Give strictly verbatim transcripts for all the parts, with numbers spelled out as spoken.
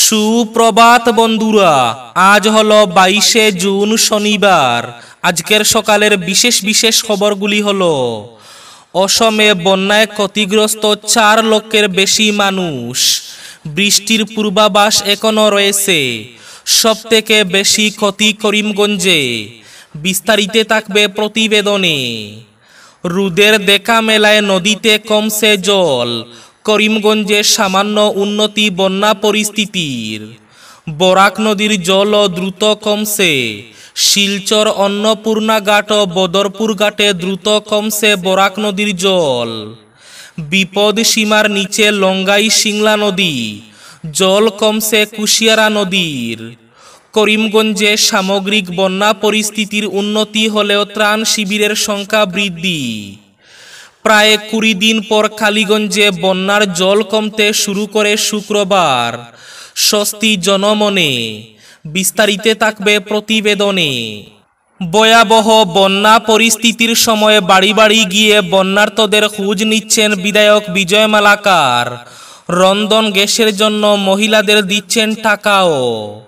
সুপ্রভাত বন্ধুরা, আজ হলো বাইশে জুন শনিবার। আজকের সকালের বিশেষ বিশেষ খবরগুলি হলো: অসমে বন্যায় ক্ষতিগ্রস্ত চার লক্ষের বেশি মানুষ, বৃষ্টির পূর্বাভাস এখনো রয়েছে, সব থেকে বেশি ক্ষতি করিমগঞ্জে। বিস্তারিত থাকবে প্রতিবেদনে। রোদের দেখা মেলায় নদীতে কমছে জল, করিমগঞ্জে সামান্য উন্নতি বন্যা পরিস্থিতির। বরাক নদীর জলও দ্রুত কমছে, শিলচর অন্নপূর্ণা ঘাট ও বদরপুর ঘাটে দ্রুত কমছে বরাক নদীর জল। বিপদ সীমার নিচে লঙ্গাই সিংলা নদী, জল কমছে কুশিয়ারা নদীর। করিমগঞ্জে সামগ্রিক বন্যা পরিস্থিতির উন্নতি হলেও ত্রাণ শিবিরের সংখ্যা বৃদ্ধি। প্রায় কুড়ি দিন পর কালীগঞ্জে বন্যার জল কমতে শুরু করে শুক্রবার, স্বস্তি জনমনে। বিস্তারিত থাকবে প্রতিবেদনে। ভয়াবহ বন্যা পরিস্থিতির সময় বাড়ি বাড়ি গিয়ে বন্যার্তদের খোঁজ নিচ্ছেন বিধায়ক বিজয় মালাকার। রন্ধন গ্যাসের জন্য মহিলাদের দিচ্ছেন টাকাও।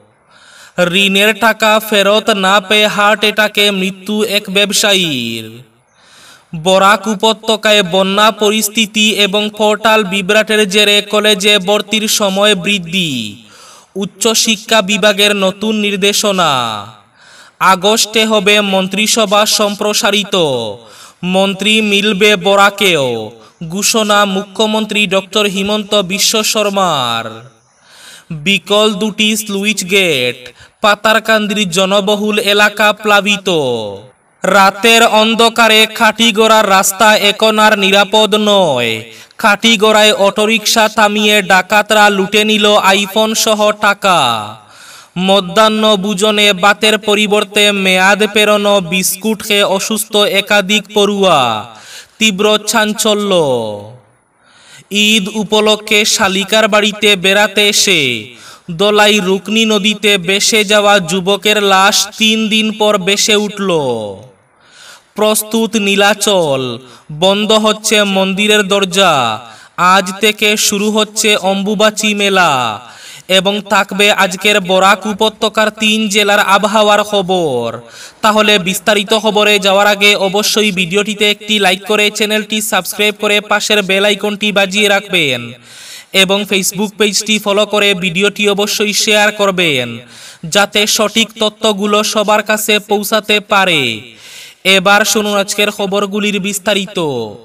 ঋণের টাকা ফেরত না পেয়ে হার্ট অ্যাটাকে মৃত্যু এক ব্যবসায়ীর। বরাক উপত্যকায় বন্যা পরিস্থিতি এবং পোর্টাল বিভ্রাটের জেরে কলেজে ভর্তির সময় বৃদ্ধি। উচ্চশিক্ষা বিভাগের নতুন নির্দেশনা। আগস্টে হবে মন্ত্রিসভা সম্প্রসারিত, মন্ত্রী মিলবে বরাকেও, ঘোষণা মুখ্যমন্ত্রী ডক্টর হিমন্ত বিশ্ব শর্মার। বিকল দুটি স্লুইস গেট, পাতারকান্দির জনবহুল এলাকা প্লাবিত। রাতের অন্ধকারে খাটিগড়ার রাস্তা এখন আর নিরাপদ নয়। খাটিগড়ায় অটোরিকশা থামিয়ে ডাকাতরা লুটে নিল আইফোন সহ টাকা। মধ্যাহ্ন ভোজনে ভাতের পরিবর্তে মেয়াদ পেরোনো বিস্কুট খেয়ে অসুস্থ একাধিক পড়ুয়া, তীব্র চাঞ্চল্য। ঈদ উপলক্ষে শালিকার বাড়িতে বেড়াতে এসে দলাই রুকনি নদীতে ভেসে যাওয়া যুবকের লাশ তিন দিন পর ভেসে উঠল। প্রস্তুত নীলাচল, বন্ধ হচ্ছে মন্দিরের দরজা। আজ থেকে শুরু হচ্ছে অম্বুবাচী মেলা এবং থাকবে আজকের বরাক উপত্যকার তিন জেলার আবহাওয়ার খবর। তাহলে বিস্তারিত খবরে যাওয়ার আগে অবশ্যই ভিডিওটিতে একটি লাইক করে চ্যানেলটি সাবস্ক্রাইব করে পাশের বেল আইকনটি বাজিয়ে রাখবেন এবং ফেসবুক পেজটি ফলো করে ভিডিওটি অবশ্যই শেয়ার করবেন, যাতে সঠিক তথ্যগুলো সবার কাছে পৌঁছাতে পারে। এবার শুনুন আজকের খবরগুলির বিস্তারিত।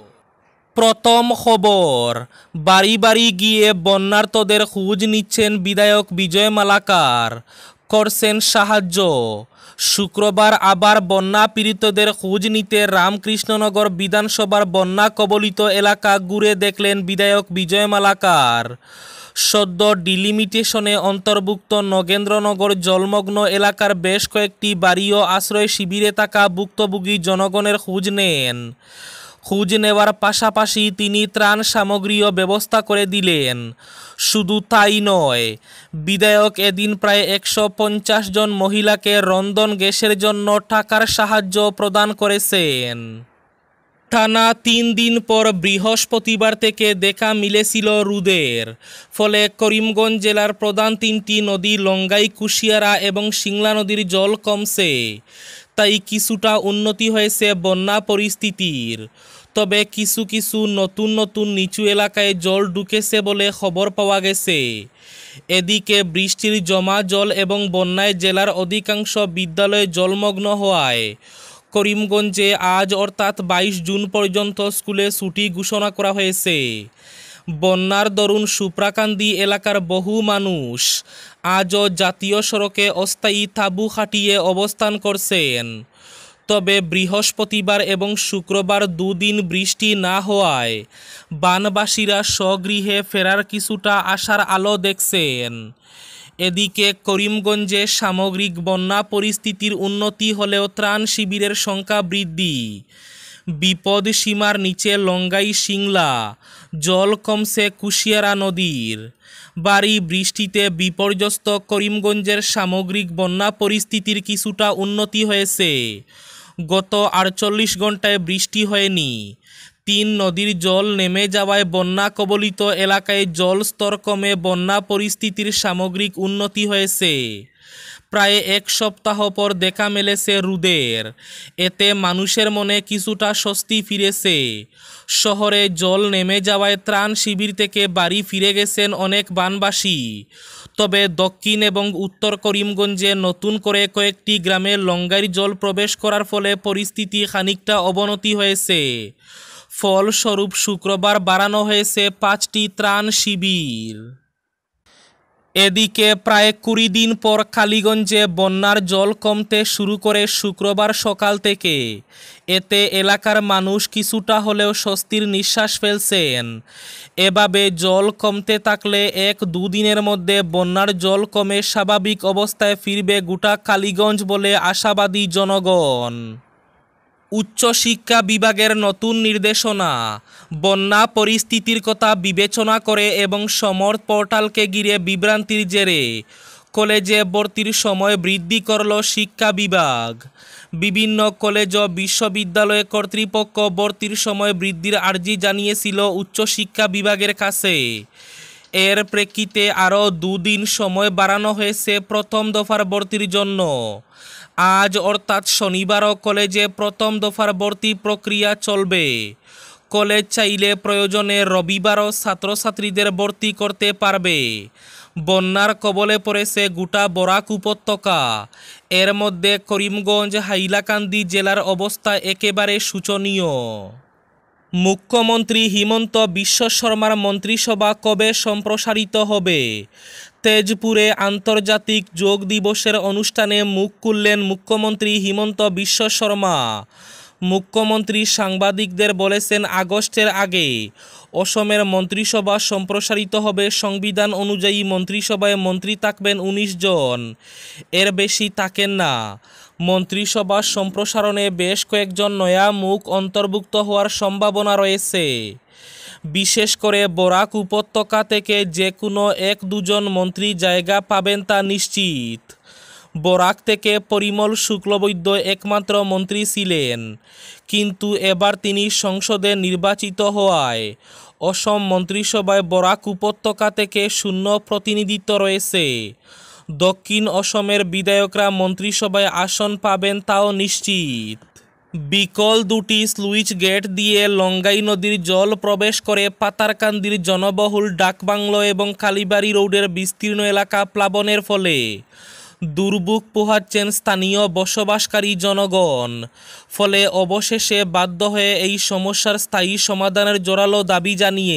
প্রথম খবর, বাড়ি বাড়ি গিয়ে বন্যার্তদের খোঁজ নিচ্ছেন বিধায়ক বিজয় মালাকার, করছেন সাহায্য। শুক্রবার আবার বন্যা পীড়িতদের খোঁজ নিতে রামকৃষ্ণনগর বিধানসভার বন্যা কবলিত এলাকা ঘুরে দেখলেন বিধায়ক বিজয় মালাকার। সদ্য ডিলিমিটেশনে অন্তর্ভুক্ত নগেন্দ্রনগর জলমগ্ন এলাকার বেশ কয়েকটি বাড়ি ও আশ্রয় শিবিরে থাকা ভুক্তভোগী জনগণের খোঁজ নেন। খোঁজ নেওয়ার পাশাপাশি তিনি ত্রাণ সামগ্রীও ব্যবস্থা করে দিলেন। শুধু তাই নয়, বিধায়ক এদিন প্রায় একশো পঞ্চাশ জন মহিলাকে রন্ধন গ্যাসের জন্য টাকার সাহায্য প্রদান করেছেন। টানা তিন দিন পর বৃহস্পতিবার থেকে দেখা মিলেছিল রোদের, ফলে করিমগঞ্জ জেলার প্রধান তিনটি নদী লঙ্গাই, কুশিয়ারা এবং সিংলা নদীর জল কমছে। তাই কিছুটা উন্নতি হয়েছে বন্যা পরিস্থিতির। তবে কিছু কিছু নতুন নতুন নিচু এলাকায় জল ঢুকেছে বলে খবর পাওয়া গেছে। এদিকে বৃষ্টির জমা জল এবং বন্যায় জেলার অধিকাংশ বিদ্যালয়ে জলমগ্ন হওয়ায় করিমগঞ্জে আজ অর্থাৎ বাইশ জুন পর্যন্ত স্কুলে ছুটি ঘোষণা করা হয়েছে। বন্যার দরুন সুপ্রাকান্দি এলাকার বহু মানুষ আজও জাতীয় সড়কে অস্থায়ী তাঁবু খাটিয়ে অবস্থান করছেন। তবে বৃহস্পতিবার এবং শুক্রবার দুদিন বৃষ্টি না হওয়ায় বানবাসীরা স্বগৃহে ফেরার কিছুটা আশার আলো দেখছেন। এদিকে করিমগঞ্জে সামগ্রিক বন্যা পরিস্থিতির উন্নতি হলেও ত্রাণ শিবিরের সংখ্যা বৃদ্ধি। বিপদ সীমার নিচে লঙ্গাই সিংলা, জল কমছে কুশিয়ারা নদীর। ভারী বৃষ্টিতে বিপর্যস্ত করিমগঞ্জের সামগ্রিক বন্যা পরিস্থিতির কিছুটা উন্নতি হয়েছে। গত আটচল্লিশ ঘন্টায় বৃষ্টি হয়নি, তিন নদীর জল নেমে যাওয়ায় বন্যা কবলিত এলাকায় জল স্তর কমে বন্যা পরিস্থিতির সামগ্রিক উন্নতি হয়েছে। প্রায় এক সপ্তাহ পর দেখা মেলেছে রোদের, এতে মানুষের মনে কিছুটা স্বস্তি ফিরেছে। শহরে জল নেমে যাওয়ায় ত্রাণ শিবির থেকে বাড়ি ফিরে গেছেন অনেক বানবাসী। তবে দক্ষিণ এবং উত্তর করিমগঞ্জে নতুন করে কয়েকটি গ্রামে লঙ্গাইর জল প্রবেশ করার ফলে পরিস্থিতি খানিকটা অবনতি হয়েছে। ফলস্বরূপ শুক্রবার বাড়ানো হয়েছে পাঁচটি ত্রাণ শিবির। এদিকে প্রায় কুড়ি দিন পর কালীগঞ্জে বন্যার জল কমতে শুরু করে শুক্রবার সকাল থেকে। এতে এলাকার মানুষ কিছুটা হলেও স্বস্তির নিঃশ্বাস ফেলছেন। এভাবে জল কমতে থাকলে এক দুদিনের মধ্যে বন্যার জল কমে স্বাভাবিক অবস্থায় ফিরবে গোটা কালীগঞ্জ বলে আশাবাদী জনগণ। উচ্চশিক্ষা বিভাগের নতুন নির্দেশনা, বন্যা পরিস্থিতির কথা বিবেচনা করে এবং সমর পোর্টালকে ঘিরে বিভ্রান্তির জেরে কলেজে ভর্তির সময় বৃদ্ধি করল শিক্ষা বিভাগ। বিভিন্ন কলেজ ও বিশ্ববিদ্যালয় কর্তৃপক্ষ ভর্তির সময় বৃদ্ধির আর্জি জানিয়েছিল উচ্চশিক্ষা বিভাগের কাছে। এর প্রেক্ষিতে আরও দুদিন সময় বাড়ানো হয়েছে প্রথম দফার ভর্তির জন্য। আজ অর্থাৎ শনিবারও কলেজে প্রথম দফার ভর্তি প্রক্রিয়া চলবে। কলেজ চাইলে প্রয়োজনে রবিবারও ছাত্রছাত্রীদের ভর্তি করতে পারবে। বন্যার কবলে পড়েছে গোটা বরাক উপত্যকা। এর মধ্যে করিমগঞ্জ হাইলাকান্দি জেলার অবস্থা একেবারে শোচনীয়। মুখ্যমন্ত্রী হিমন্ত বিশ্ব শর্মার মন্ত্রিসভা কবে সম্প্রসারিত হবে? তেজপুরে আন্তর্জাতিক যোগ দিবসের অনুষ্ঠানে মুখ খুললেন মুখ্যমন্ত্রী হিমন্ত বিশ্ব শর্মা। মুখ্যমন্ত্রী সাংবাদিকদের বলেছেন, আগস্টের আগে অসমের মন্ত্রিসভা সম্প্রসারিত হবে। সংবিধান অনুযায়ী মন্ত্রিসভায় মন্ত্রী থাকবেন উনিশ জন, এর বেশি থাকেন না। মন্ত্রিসভা সম্প্রসারণে বেশ কয়েকজন নয়া মুখ অন্তর্ভুক্ত হওয়ার সম্ভাবনা রয়েছে। বিশেষ করে বরাক উপত্যকা থেকে যে কোনো এক দুজন মন্ত্রী জায়গা পাবেন তা নিশ্চিত। বরাক থেকে পরিমল শুক্লবৈদ্য একমাত্র মন্ত্রী ছিলেন, কিন্তু এবার তিনি সংসদে নির্বাচিত হওয়ায় অসম মন্ত্রিসভায় বরাক উপত্যকা থেকে শূন্য প্রতিনিধিত্ব রয়েছে। দক্ষিণ অসমের বিধায়করা মন্ত্রিসভায় আসন পাবেন তাও নিশ্চিত। বিকল দুটি স্লুইস গেট দিয়ে লঙ্গাই নদীর জল প্রবেশ করে পাতারকান্দির জনবহুল ডাকবাংলো এবং কালীবাড়ি রোডের বিস্তীর্ণ এলাকা প্লাবনের ফলে দুর্ভোগ পোহাচ্ছেন স্থানীয় বসবাসকারী জনগণ। ফলে অবশেষে বাধ্য হয়ে এই সমস্যার স্থায়ী সমাধানের জোরালো দাবি জানিয়ে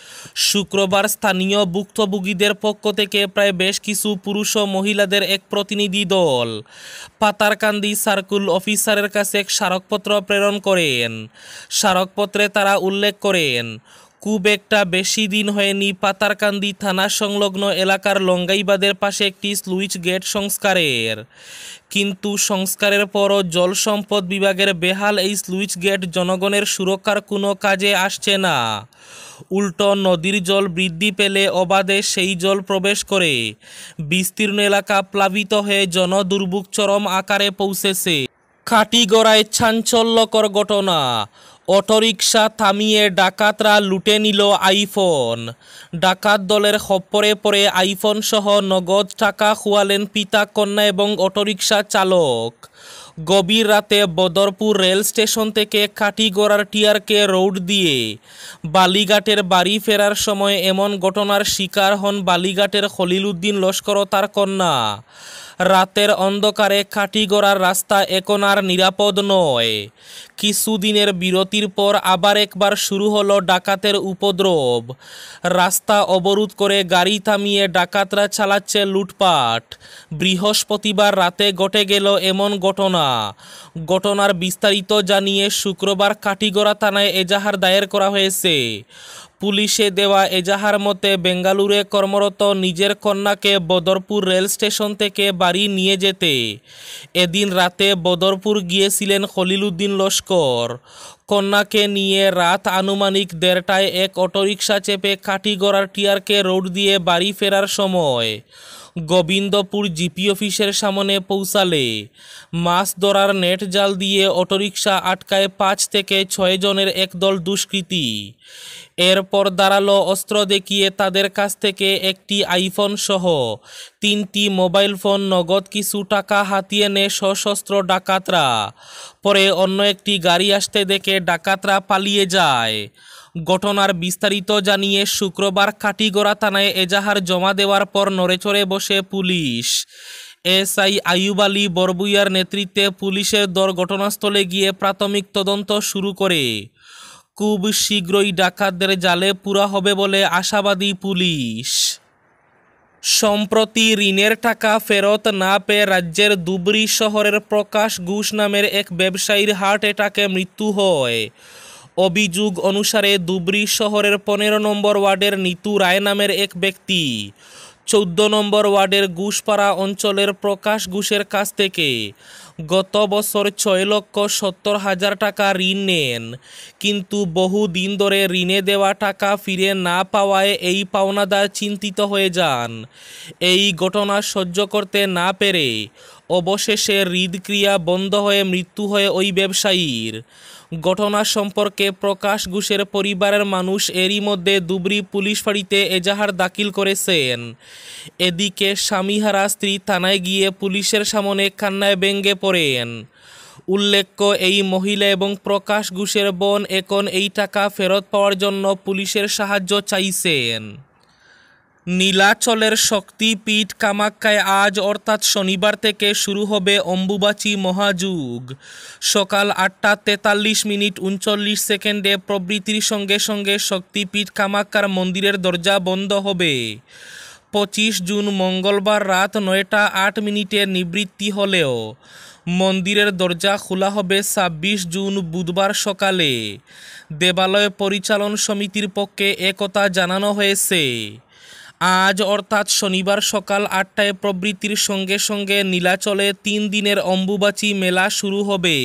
শুক্রবার স্থানীয় ভুক্তভোগীদের পক্ষ থেকে প্রায় বেশ কিছু পুরুষ ও মহিলাদের এক প্রতিনিধি দল পাতারকান্দি সার্কুল অফিসারের কাছে এক স্মারকপত্র প্রেরণ করেন। স্মারকপত্রে তারা উল্লেখ করেন, খুব একটা বেশি দিন হয়নি পাতারকান্দি থানা সংলগ্ন এলাকার লঙ্গাইবাদের পাশে একটি স্লুইস গেট সংস্কারের, কিন্তু সংস্কারের পরও জল সম্পদ বিভাগের বেহাল এই স্লুইস গেট জনগণের সুরক্ষার কোনো কাজে আসছে না। উল্টো নদীর জল বৃদ্ধি পেলে অবাধে সেই জল প্রবেশ করে বিস্তীর্ণ এলাকা প্লাবিত হয়ে জনদুর্ভোগ চরম আকারে পৌঁছেছে। খাটিগড়ায় চাঞ্চল্যকর ঘটনা, অটোরিকশা থামিয়ে ডাকাতরা লুটে নিল আইফোন। ডাকাত দলের খপ্পরে পড়ে আইফোন সহ নগদ টাকা খোয়ালেন পিতা কন্যা এবং অটোরিকশা চালক। গভীর রাতে বদরপুর রেল স্টেশন থেকে কাঠিগড়ার টিআরকে রোড দিয়ে বালিঘাটের বাড়ি ফেরার সময় এমন ঘটনার শিকার হন বালিঘাটের খলিল উদ্দিন লস্কর ও তার কন্যা। রাতের অন্ধকারে কাঠিগড়ার রাস্তা এখন আর নিরাপদ নয়। কিছুদিনের বিরতির পর আবার একবার শুরু হলো ডাকাতের উপদ্রব। রাস্তা অবরোধ করে গাড়ি থামিয়ে ডাকাতরা চালাচ্ছে লুটপাট। বৃহস্পতিবার রাতে ঘটে গেল এমন ঘটনা। ঘটনার বিস্তারিত জানিয়ে শুক্রবার কাঠিগড়া থানায় এজাহার দায়ের করা হয়েছে। পুলিশে দেওয়া এজাহার মতে বেঙ্গালুরে কর্মরত নিজের কন্যাকে বদরপুর রেল স্টেশন থেকে বাড়ি নিয়ে যেতে এদিন রাতে বদরপুর গিয়েছিলেন খলিল উদ্দিন লস্কর। কন্যাকে নিয়ে রাত আনুমানিক দেড়টায় এক অটোরিকশা চেপে কাঠিগড়ার টিআরকে রোড দিয়ে বাড়ি ফেরার সময় গোবিন্দপুর জিপি অফিসের সামনে পৌঁছালে মাছ ধরার নেট জাল দিয়ে অটোরিকশা আটকায় পাঁচ থেকে ছয় জনের একদল দুষ্কৃতী। এরপর দাঁড়ালো অস্ত্র দেখিয়ে তাদের কাছ থেকে একটি আইফোন সহ তিনটি মোবাইল ফোন, নগদ কিছু টাকা হাতিয়ে নেয় সশস্ত্র ডাকাতরা। পরে অন্য একটি গাড়ি আসতে দেখে ডাকাতরা পালিয়ে যায়। ঘটনার বিস্তারিত জানিয়ে শুক্রবার কাটিগড়া থানায় এজাহার জমা দেওয়ার পর নড়েচড়ে বসে পুলিশ। এসআই আইয়ুব আলী বরবুইয়ার নেতৃত্বে পুলিশের দল ঘটনাস্থলে গিয়ে প্রাথমিক তদন্ত শুরু করে। খুব শীঘ্রই ডাকাতদের জালে পুরা হবে বলে আশাবাদী পুলিশ। সম্প্রতি ঋণের টাকা ফেরত না পেয়ে রাজ্যের ধুবড়ী শহরের প্রকাশ ঘোষ নামের এক ব্যবসায়ীর হার্ট অ্যাটাকে মৃত্যু হয়। অভিযোগ অনুসারে ধুবড়ী শহরের পনেরো নম্বর ওয়ার্ডের নিতু রায় নামের এক ব্যক্তি চৌদ্দ নম্বর ওয়ার্ডের ঘোষপাড়া অঞ্চলের প্রকাশ ঘোষের কাছ থেকে গত বছর ছয় লক্ষ সত্তর হাজার টাকা ঋণ নেন, কিন্তু বহু দিন ধরে ঋণে দেওয়া টাকা ফিরে না পাওয়ায় এই পাওনাদার চিন্তিত হয়ে যান। এই ঘটনা সহ্য করতে না পেরে অবশেষে হৃদক্রিয়া বন্ধ হয়ে মৃত্যু হয় ওই ব্যবসায়ীর। ঘটনা সম্পর্কে প্রকাশ ঘোষের পরিবারের মানুষ এরই মধ্যে ধুবড়ী পুলিশ ফাঁড়িতে এজাহার দাখিল করেছেন। এদিকে স্বামীহারা স্ত্রী থানায় গিয়ে পুলিশের সামনে কান্নায় ভেঙে পড়েন। উল্লেখ্য, এই মহিলা এবং প্রকাশ ঘোষের বোন এখন এই টাকা ফেরত পাওয়ার জন্য পুলিশের সাহায্য চাইছেন। নীলাচলের শক্তিপীঠ কামাখ্যায় আজ অর্থাৎ শনিবার থেকে শুরু হবে অম্বুবাচী মহাযুগ। সকাল আটটা তেতাল্লিশ মিনিট উনচল্লিশ সেকেন্ডে প্রবৃত্তির সঙ্গে সঙ্গে শক্তিপীঠ কামাখ্যার মন্দিরের দরজা বন্ধ হবে। পঁচিশ জুন মঙ্গলবার রাত নয়টা আট মিনিটে নিবৃত্তি হলেও মন্দিরের দরজা খোলা হবে ছাব্বিশ জুন বুধবার সকালে। দেবালয় পরিচালন সমিতির পক্ষে একথা জানানো হয়েছে। আজ অর্থাৎ শনিবার সকাল আটটায় প্রবৃত্তির সঙ্গে সঙ্গে নীলাচলে তিন দিনের অম্বুবাচী মেলা শুরু হবে।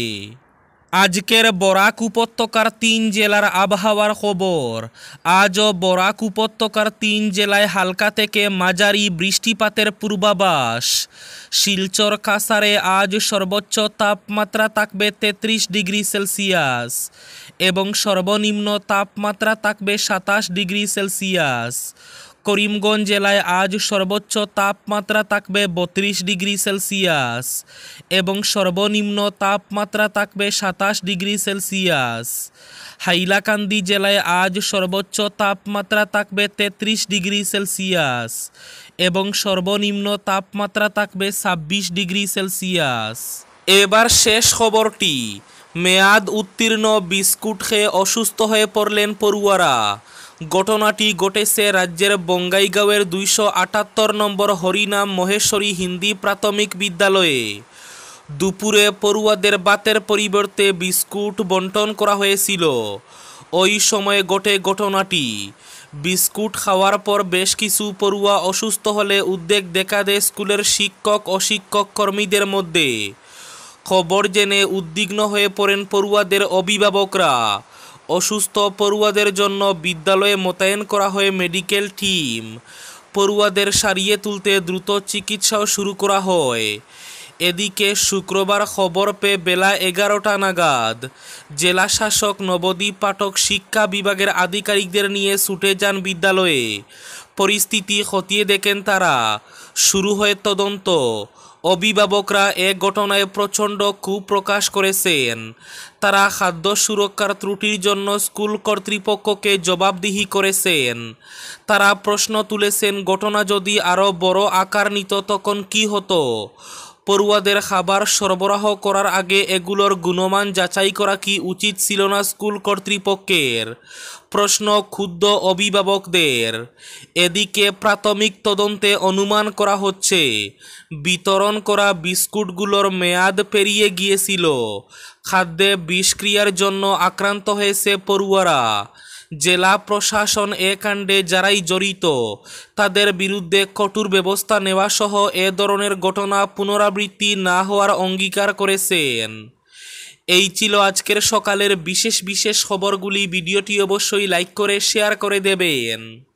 আজকের বরাক উপত্যকার তিন জেলার আবহাওয়ার খবর। আজও বরাক উপত্যকার তিন জেলায় হালকা থেকে মাঝারি বৃষ্টিপাতের পূর্বাভাস। শিলচর কাছাড়ে আজ সর্বোচ্চ তাপমাত্রা থাকবে তেত্রিশ ডিগ্রি সেলসিয়াস এবং সর্বনিম্ন তাপমাত্রা থাকবে সাতাশ ডিগ্রি সেলসিয়াস। করিমগঞ্জ জেলায় আজ সর্বোচ্চ তাপমাত্রা থাকবে বত্রিশ ডিগ্রি সেলসিয়াস এবং সর্বনিম্ন তাপমাত্রা থাকবে সাতাশ ডিগ্রি সেলসিয়াস। হাইলাকান্দি জেলায় আজ সর্বোচ্চ তাপমাত্রা থাকবে তেত্রিশ ডিগ্রি সেলসিয়াস এবং সর্বনিম্ন তাপমাত্রা থাকবে ছাব্বিশ ডিগ্রি সেলসিয়াস। এবার শেষ খবরটি। মেয়াদ উত্তীর্ণ বিস্কুট খেয়ে অসুস্থ হয়ে পড়লেন পড়ুয়ারা। ঘটনাটি ঘটেছে রাজ্যের বঙ্গাইগাঁওয়ের দুইশো আটাত্তর নম্বর হরিনাম মহেশ্বরী হিন্দি প্রাথমিক বিদ্যালয়ে। দুপুরে পড়ুয়াদের ভাতের পরিবর্তে বিস্কুট বন্টন করা হয়েছিল। ওই সময় ঘটে ঘটনাটি। বিস্কুট খাওয়ার পর বেশ কিছু পড়ুয়া অসুস্থ হলে উদ্বেগ দেখা দেয় স্কুলের শিক্ষক ও শিক্ষক কর্মীদের মধ্যে। খবর জেনে উদ্বিগ্ন হয়ে পড়েন পড়ুয়াদের অভিভাবকরা। অসুস্থ পড়ুয়াদের জন্য বিদ্যালয়ে মোতায়েন করা হয় মেডিকেল টিম। পড়ুয়াদের সারিয়ে তুলতে দ্রুত চিকিৎসাও শুরু করা হয়। এদিকে শুক্রবার খবর পেয়ে বেলা এগারোটা নাগাদ জেলা শাসক নবদ্বীপ পাঠক শিক্ষা বিভাগের আধিকারিকদের নিয়ে ছুটে যান বিদ্যালয়ে। পরিস্থিতি খতিয়ে দেখেন তারা। শুরু হয় তদন্ত। অভিভাবকরা এ ঘটনায় প্রচণ্ড ক্ষোভ প্রকাশ করেছেন। তারা খাদ্য সুরক্ষার ত্রুটির জন্য স্কুল কর্তৃপক্ষকে জবাবদিহি করেছেন। তারা প্রশ্ন তুলেছেন, ঘটনা যদি আরও বড় আকার নিত তখন কি হতো? পড়ুয়াদের খাবার সরবরাহ করার আগে এগুলোর গুণমান যাচাই করা কি উচিত ছিল না স্কুল কর্তৃপক্ষের? প্রশ্ন ক্ষুব্ধ অভিভাবকদের। এদিকে প্রাথমিক তদন্তে অনুমান করা হচ্ছে বিতরণ করা বিস্কুটগুলোর মেয়াদ পেরিয়ে গিয়েছিল। খাদ্যে বিষক্রিয়ার জন্য আক্রান্ত হয়েছে পড়ুয়ারা। জেলা প্রশাসন এ কাণ্ডে যারাই জড়িত তাদের বিরুদ্ধে কঠোর ব্যবস্থা নেওয়া সহ এ ধরনের ঘটনা পুনরাবৃত্তি না হওয়ার অঙ্গীকার করেছেন। এই ছিল আজকের সকালের বিশেষ বিশেষ খবরগুলি। ভিডিওটি অবশ্যই লাইক করে শেয়ার করে দেবেন।